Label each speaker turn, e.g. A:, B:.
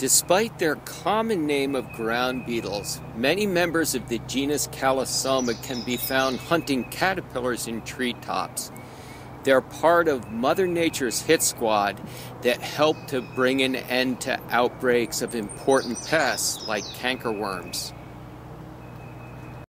A: Despite their common name of ground beetles, many members of the genus Calosoma can be found hunting caterpillars in treetops. They're part of Mother Nature's hit squad that help to bring an end to outbreaks of important pests like cankerworms.